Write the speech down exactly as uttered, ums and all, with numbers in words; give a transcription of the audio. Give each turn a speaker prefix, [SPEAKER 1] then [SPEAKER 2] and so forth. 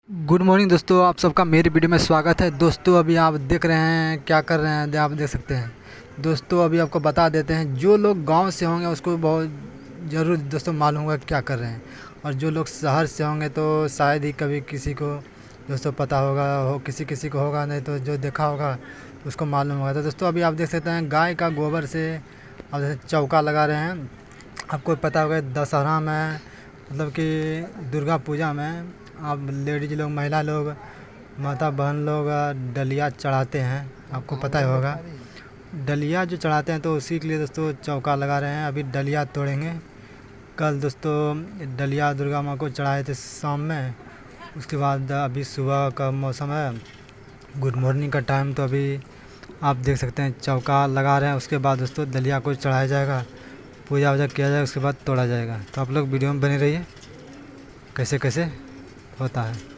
[SPEAKER 1] Good morning दोस्तों, आप सबका मेरी वीडियो में स्वागत है। दोस्तों अभी आप देख रहे हैं क्या कर रहे हैं, आप देख सकते हैं। दोस्तों अभी आपको बता देते हैं, जो लोग गांव से होंगे उसको बहुत ज़रूर दोस्तों मालूम होगा क्या कर रहे हैं, और जो लोग शहर से होंगे तो शायद ही कभी किसी को दोस्तों पता होगा, हो किसी किसी को होगा, नहीं तो जो देखा होगा उसको मालूम होगा। तो दोस्तों अभी आप देख सकते हैं गाय का गोबर से आप जैसे चौका लगा रहे हैं। आपको पता होगा दशहरा में, मतलब कि दुर्गा पूजा में आप लेडीज लोग, महिला लोग, माता बहन लोग डलिया चढ़ाते हैं। आपको पता ही होगा डलिया जो चढ़ाते हैं, तो उसी के लिए दोस्तों चौका लगा रहे हैं। अभी डलिया तोड़ेंगे। कल दोस्तों डलिया दुर्गा माँ को चढ़ाए थे शाम में। उसके बाद अभी सुबह का मौसम है, गुड मॉर्निंग का टाइम, तो अभी आप देख सकते हैं चौका लगा रहे हैं। उसके बाद दोस्तों दलिया को चढ़ाया जाएगा, पूजा वूजा किया जाएगा, उसके बाद तोड़ा जाएगा। तो आप लोग वीडियो में बने रहिए कैसे कैसे होता है।